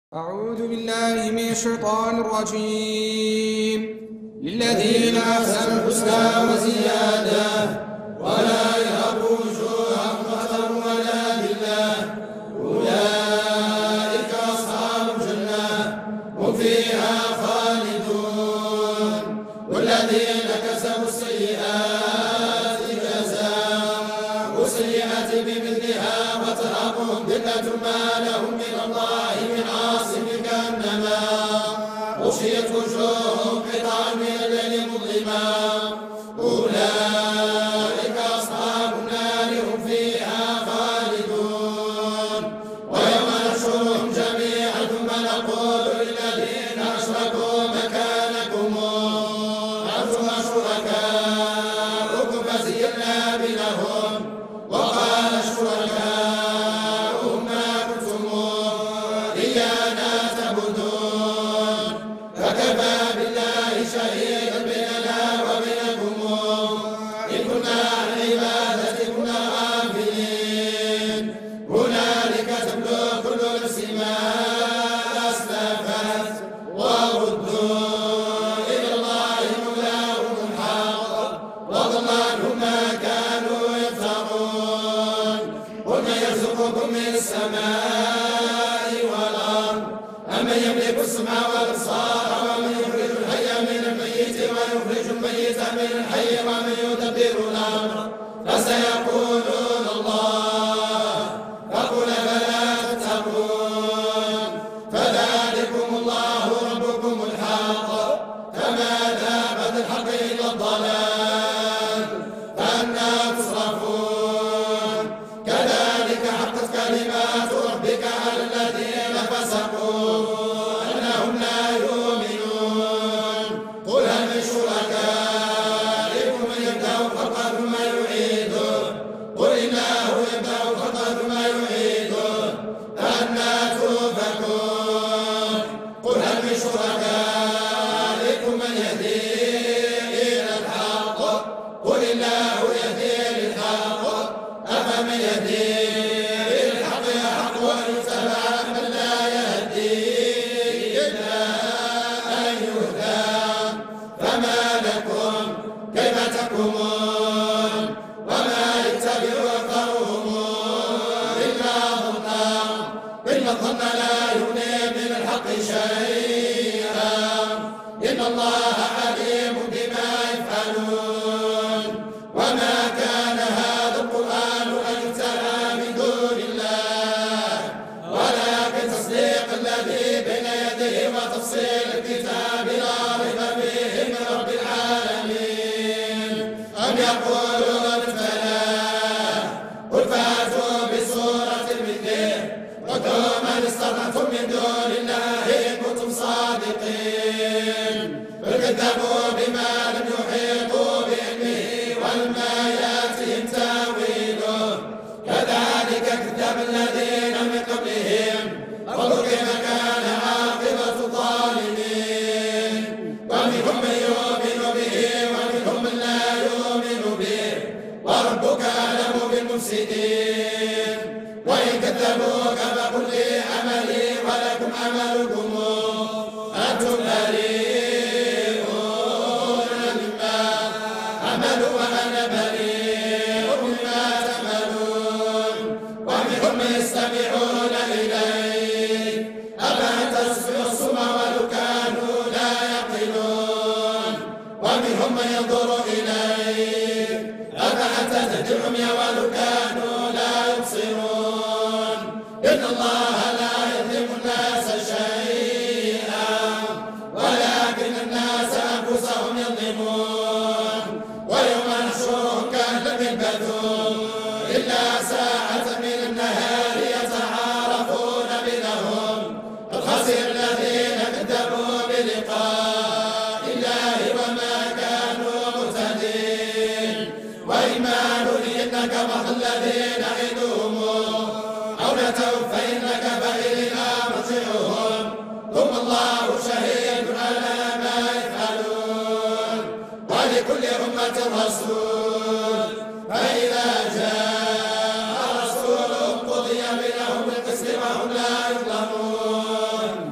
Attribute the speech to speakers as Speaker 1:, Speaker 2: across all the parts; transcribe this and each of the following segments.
Speaker 1: أعوذ بالله من الشيطان الرجيم. للذين أحسنوا الحسنى وزيادة ولا يرهق وجوههم قتر ولا ذلة أولئك أصحاب الجنة هم فيها خالدون. والذين كسبوا السيئات جزاء سيئة بمثلها وترهقهم ذلة ما لهم من الله من عاصم كأنما غشيت وجوههم قطعا من الليل مظلما أولئك أصحاب النار هم فيها خالدون. ويوم نحشرهم جميعا ثم نقول للذين أشركوا مكانكم أنتم شركاؤكم فزينا بينهم وقال شركاؤهم ما كنتم إيانا تعبدون فكفى بالله شهيدا بيننا وبينكم إن كنا عن عبادتكم غافلين. هنالك تبلو كل نفس ما أسلفت وردوا إلى الله مولاهم الحق وضل عنهم ما كانوا يفترون. قل من يرزقكم من السماء والأرض أمن يملك السمع والأبصار ومن يخرج الحي من الميت ويخرج الميت من الحي ومن يدبر الأمر فسيقولون الله فقل فلا تتقون. فذلكم الله ربكم الحق فماذا بعد الحق إلا الضلال فأنى تصرفون. كذلك حقت كلمات ربك على الذين فسقوا أنهم لا يؤمنون. قل هل من شركائكم من يبدأ الخلق ثم يعيده قل الله يبدأ الخلق ثم يعيده فأنى تؤفكون. قل هل من شركائكم من يهدي إلى الحق قل الله يهدي للحق أفمن يهدي للحق يحق أن يتبع من لا يهدي إلا أن يهدى فما لكم كيف تحكمون. وما يتبع أكثرهم إلا ظنا إن الظن لا يغني من الحق شيئا إن الله عليم بما يفعلون. وما كان هذا القرآن أن يفترى من دون الله ولكن تصديق الذي بين يديه وتفصيل الكتاب لا ريب فيه من رب العالمين. أم يقولون افتراه قل فأتوا بسورة مثله وادعوا من استطعتم من دون الله إن كنتم صادقين. بل كذبوا بما لم يحيطوا بعلمه ولما يأتهم تاويله كذلك كذب الذين من قبلهم فانظر كيف كان عاقبة الظالمين. ومنهم من يؤمن به ومنهم من لا يؤمن به وربك أعلم بالمفسدين. وإن كذبوك فقل لي عملي ولكم عملكم أنتم بريئون مما أعمل وأنا بريء مما تعملون. ومنهم من يستمعون إليك أفأنت تسمع الصم ولو كانوا لا يعقلون. ومنهم من ينظر إليك أفأنت تهدي العمي ولو كانوا لا يبصرون. إن الله لا يظلم الناس شيئا ولكن الناس أنفسهم يظلمون. ويوم نحشرهم كأن لم يلبثوا إلا ساعة من النهار يتعارفون بينهم قد خسر الذين كذبوا بلقاء الله وما كانوا مهتدين. وإما نرينك بعض الذين نعدهم أو نتوفينك فإلينا مرجعهم ثم الله شهيد على ما يفعلون. ولكل أمة رسول فإذا جاء رسولهم قضي بينهم بالقسط وهم لا يظلمون.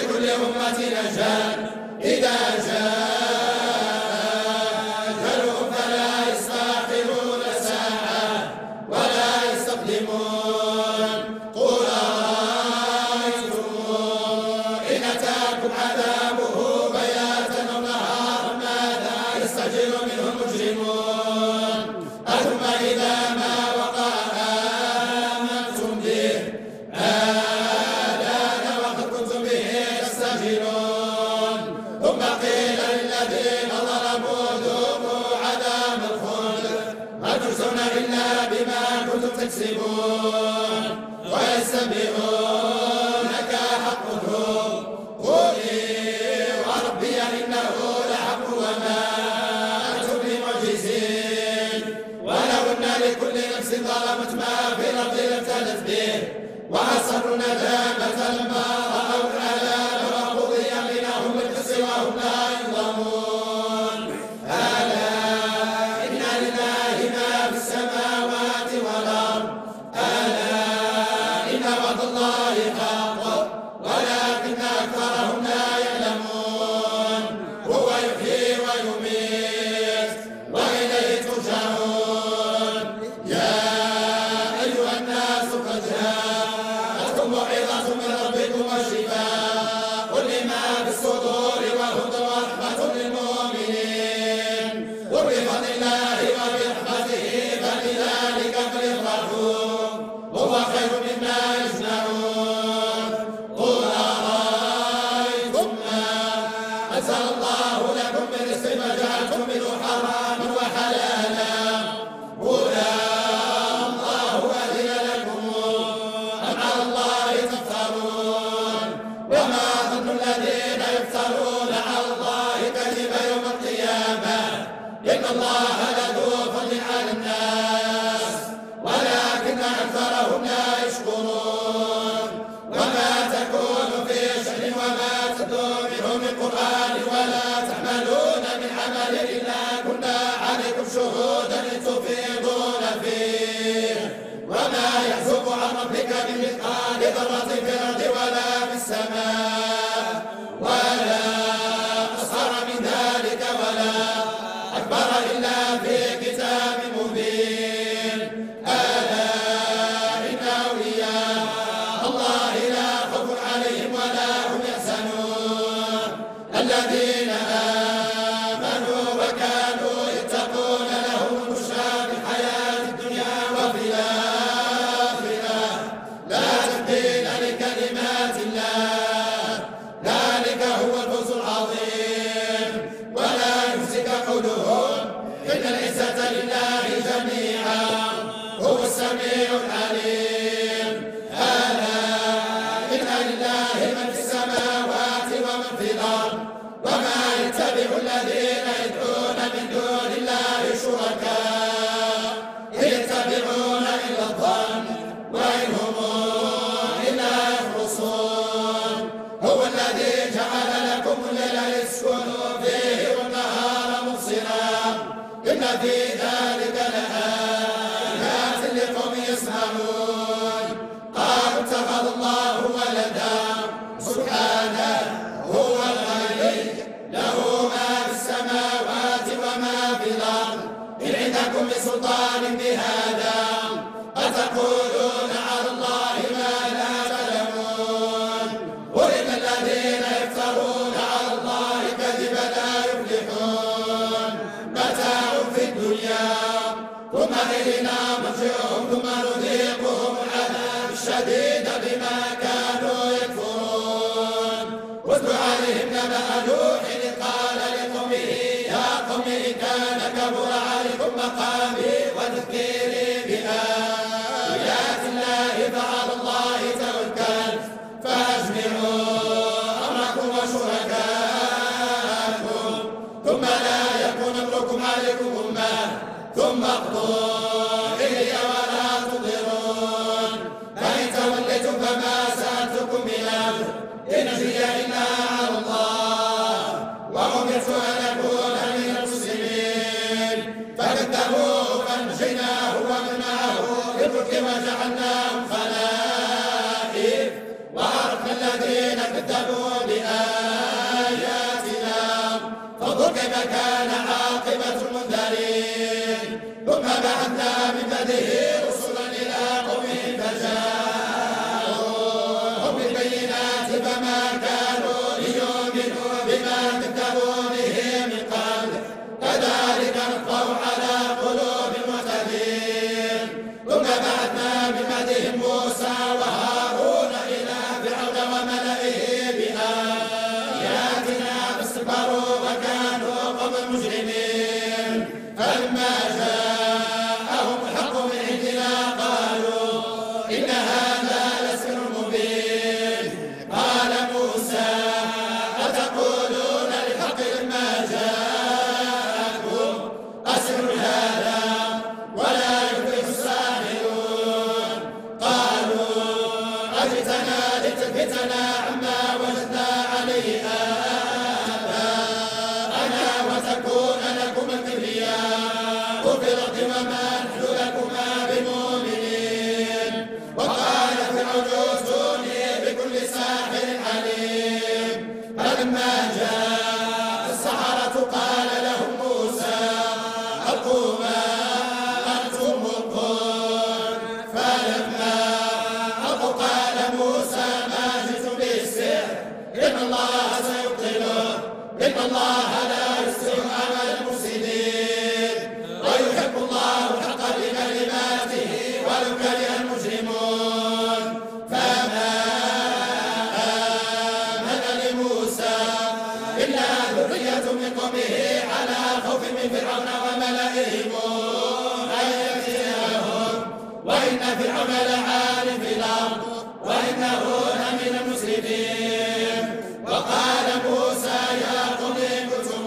Speaker 1: ولكل أمة أجل إذا جاء أجلهم فلا يستأخرون ساعة ولا يستقدمون. قل أرأيتم إن أتاكم عذابه بياتا أو نهارا ماذا يستعجل منه المجرمون؟ أثم إذا ما وقع آمنتم به آلان وقد كنتم به تستعجلون. ثم قيل للذين ظلموا ذوقوا عذاب الخلد هل تجزون إلا بما كنتم تكسبون. ويستنبئونك حق هو قل وربي إنه لحق وما أنتم بمعجزين. ولو أن لكل نفس ظلمت ما في الأرض لابتدت به وأسروا الندامة لما رأوا العذاب وقضي بينهم بالقسط وهم لا يظلمون. ألا إن لله ما في السماوات والأرض ألا إن وعد الله حق ولكن أكثرهم لا يعلمون. هو يحيي ويميت وإليه ترجعون. يا أيها الناس قد جاءتكم موعظة من ربكم وشفاء لما في الصدور وهدى ورحمة للمؤمنين. قل بفضل الله وبرحمته فبذلك فليفرحوا هو خير مما يجمعون. قل أرأيتم ما أنزل الله لكم من رزق فجعلتم منه حراما وحلالا قل الله أذن لكم أم على الله تفترون. وما ظن الذين يفترون على الله كذبا يوم القيامة إن الله لذو فضل على الناس ولكن أكثرهم لا يشكرون. وما تكون في شأن وما تتلو منه من قرآن ولا تعملون من عمل إلا كنا عليكم شهودا إذ تفيضون فيه. وما يحزب عن ربك من مثقال ذرة في الأرض ولا في السماء ولا أصغر من ذلك ولا أكبر إلا في كتاب مبين. ألا إن أولياء الله لا خوف عليهم ولا هم يحزنون. الذين آمنوا وكانوا يتقون لهم البشرى في الحياة الدنيا وفي الآخرة لا تبديل لكلمات الله ذلك هو الفوز العظيم. ولا يمسك قولهم إن العزة لله جميعا هو السميع العليم. ألا إن لله من في السماوات ومن في الأرض وما يتبع الذين يدعون من دون الله شركاء إن يتبعون إلا الظن وإن هم إلا يخرصون. هو الذي جعل لكم الليل لتسكنوا فيه والنهار مبصرا إن في ذلك لآيات لقوم يسمعون. قالوا اتخذ الله ولدا سبحانه هو الغني له ما في السماوات وما في الأرض إن عندكم من سلطان بهذا أتقولون على الله ما لا تعلمون. قل إن الذين يفترون على الله كذبا لا يفلحون. متاع في الدنيا ثم إلينا مرجعهم ثم نذيقهم العذاب الشديد بما كانوا يكفرون. واتل عليهم نبأ نوح إذ قال لقومه يا قوم إن كان كبر عليكم مقامي وتذكيري بآيات الله فعلى الله توكلت فأجمعوا أمركم وشركاءكم ثم لا يكون أمركم عليكم أمة ثم اقضوا إلي ولا تنظرون. فإن توليتم فما سألتكم من أجر إن أجري إلا على الله وأمرت أن أكون من المسلمين. فكذبوه فأنجيناه ومن معه في الفلك وجعلناهم خلائف وأغرقنا الذين كذبوا بآياتنا وكيف كان عاقبة المنذرين ثم بعثنا من بعده رسلا إلى قومهم فجاءوهم بالبينات فما كانوا ليؤمنوا بما كذبوا به من قبل كذلك نطبع على قلوب المعتدين ثم بعثنا من بعدهم موسى وهارون إلى فرعون وملئه بآياتنا فاستكبروا وكانوا قوما مجرمين فلما جاءهم الحق من عندنا قالوا إن هذا لسحر مبين قال موسى أتقولون للحق لما جاءكم أسحر هذا ولا يفلح الساحرون قالوا أجئتنا لتلفتنا عما وجدنا عليه آباءنا وتكون لكم الكبرياء في الأرض وما نحن لكما بمؤمنين وقال فرعون ائتوني بكل ساحر عليم فلما جاء السحرة قال لهم موسى ألقوا ما أنتم ملقون فلما ألقوا قال موسى ما جئتم به السحر إن الله سيبطله إن الله لا يصلح عمل المفسدين ويحب الله الحق بكلماته ولو كره المجرمون فما آمن لموسى إلا ذرية من قومه على خوف من فرعون وملئهم أن يفتنهم وإن فرعون لعال في الأرض وإنه لمن المسرفين وقال موسى يا قوم إن كنتم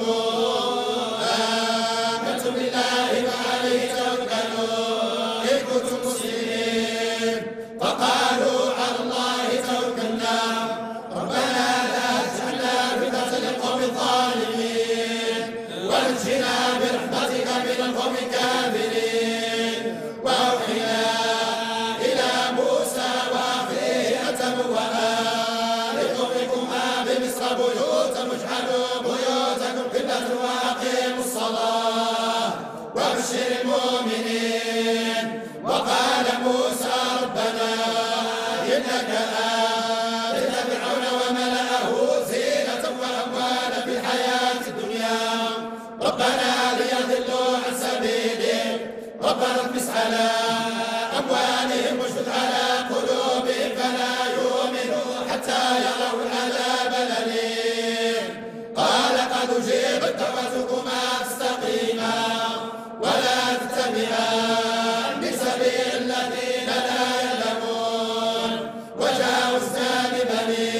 Speaker 1: آمنتم بالله فعليه توكلوا إن كنتم مسلمين فقالوا على الله توكلنا ربنا لا تجعلنا فتنة للقوم الظالمين ونجنا برحمتك من القوم الكافرين وأوحينا إلى موسى وأخيه أن تبوأ لقومكما بمصر بيوتا واجعلوا بيوتكم قبلة وأقيموا الصلاة وبشر المؤمنين وقال موسى ربنا إنك آتيت فرعون وملأه زينة وأموالا في الحياة الدنيا ربنا ليضلوا عن سبيلك ربنا اطمس على أموالهم واشدد على قلوبهم فلا يؤمنوا حتى يروا العذاب الأليم قال قد أجيبت دعوتكما فاستقيما ولا تتبعان سبيل الذين لا يعلمون وجاوزنا ببني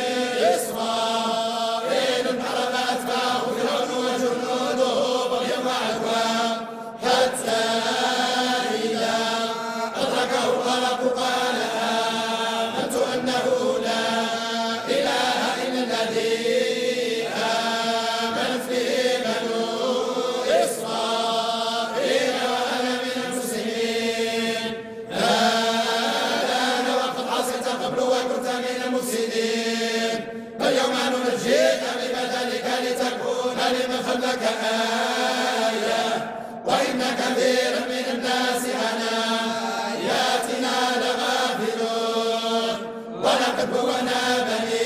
Speaker 1: إسرائيل البحر فأتبعه فرعون وجنوده بغيا وعدوا حتى إذا أدركه الغرق قال آمنت أنه لا إله إلا الذي آمنت به بنو إسرائيل وأنا من المسلمين الآن وقد عصيت قبل وكنت من المفسدين فاليوم ننجيك ببدنك لتكون لمن خلفك آية وإن كثيرا من الناس عن آياتنا لغافلون ولقد بوأنا بني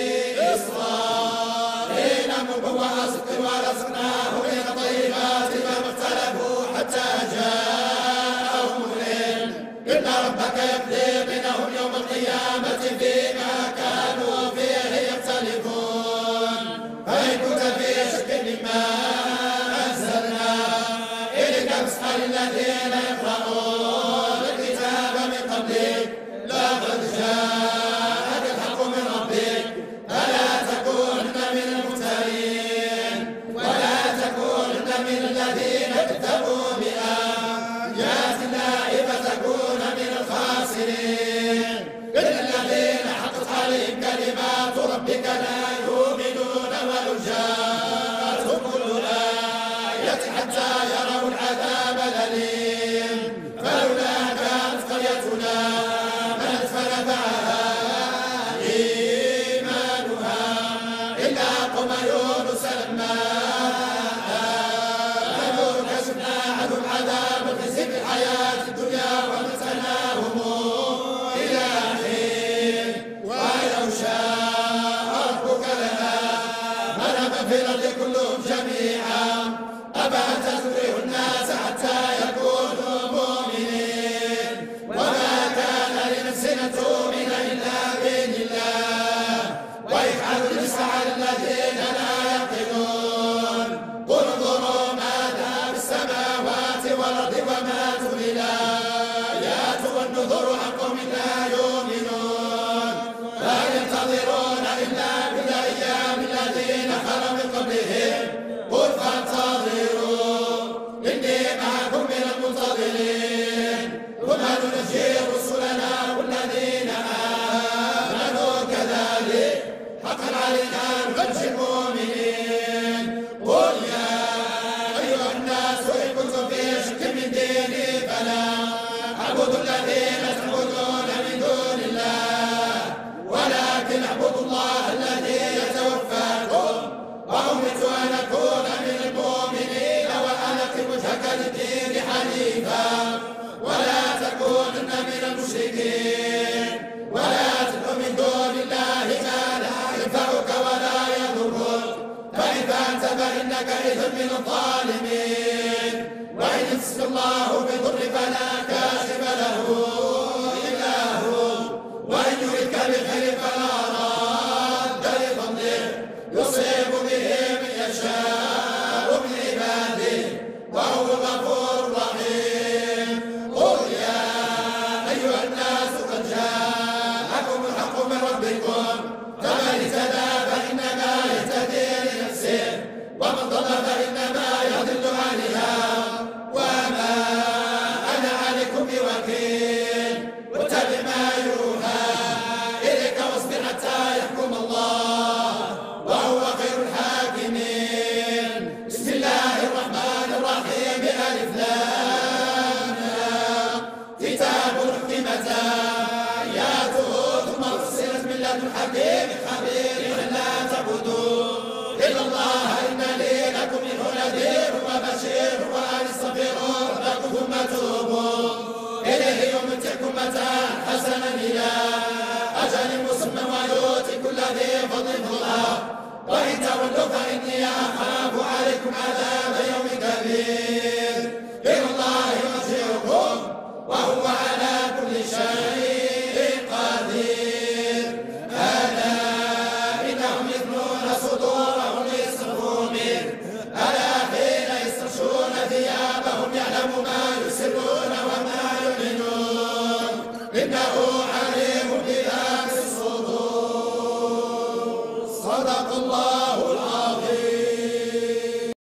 Speaker 1: إسرائيل مبوأ صدق ورزقناهم من الطيبات فما اختلفوا حتى جاءهم العلم إن ربك يقضي بينهم يوم القيامة فيما كانوا فيه يختلفون فإن كنت في شك مما أنزلنا إليك فاسأل الذين يقرؤون الكتاب من قبلك لقد جاءك الحق من ربك فلا تكونن من الممترين ولا تكونن من الذين كذبوا بآيات الله فتكون من الخاسرين إن الذين حقت عليهم كلمات ربك لا يؤمنون ولو جاءتهم كل آية حتى يروا العذاب الأليم فلولا كانت قريتنا آمنت فنفعها إيمانها إلا قوم يونس لما في الأرض كلهم جميعا أفأنت تكره الناس حتى يكونوا مؤمنين وما كان لنفس أن تؤمن إلا بإذن الله ويفعل الرزق على الذين لا يعقلون قل انظروا ماذا في السماوات والأرض وما تغني الآيات والنذر عن قوم لا يؤمنون لا ينتظرون إلا بالأيام الذين خلوا من قبلهم قل فانتظروا إني معكم من المنتظرين ثم ننجي رسلنا والذين آمنوا كذلك حقا علينا ننجي المؤمنين قل يا أيها الناس إن كنتم في شك من ديني فلا اعبدوا الذين تعبدون من دون الله ولكن اعبدوا الله الذي يتوفاكم وأمرت أن أكون من المؤمنين وأن أقم وجهك للدين حنيفا ولا تكونن من المشركين ولا تدع من دون الله ما لا ينفعك ولا يضرك فإن فعلت فإنك إذا من الظالمين وإن يمسك الله بضر فلا كاشف له إلا هو وإن يردك بالخير فلا راد لفضله يصيب به من يشاء من عباده وهو الغفور الرحيم قل يا أيها الناس قد جاءكم الحق من ربكم فمن اهتدى فإنما يهتدي لنفسه ومن ضل فإنما يضل عليها وما أنا عليكم بوكيل واتبع ما يوحى إليك واصبر حتى يحكم الله وهو خير الحاكمين بسم الله الرحمن الرحيم ألف لام كتاب حكمت آياته ثم فصلت من لدن حكيم خبير ألا تعبدوا إلا الله إنني لكم منه نذير وبشير وأن استغفروا ربكم ثم توبوا إليه يمتعكم متاعا حسنا إلى أجل مسمى ويؤتي كل ذي فضل فضلا وإن تولوا فإني أخاف عليكم عذاب يوم كبير إلى الله مرجعكم وهو على كل شيء قدير ألا إنهم يثنون صدورهم ليصرفوا منه ألا حين يستغشون ثيابهم يعلم ما يسرون وما يعلنون إنه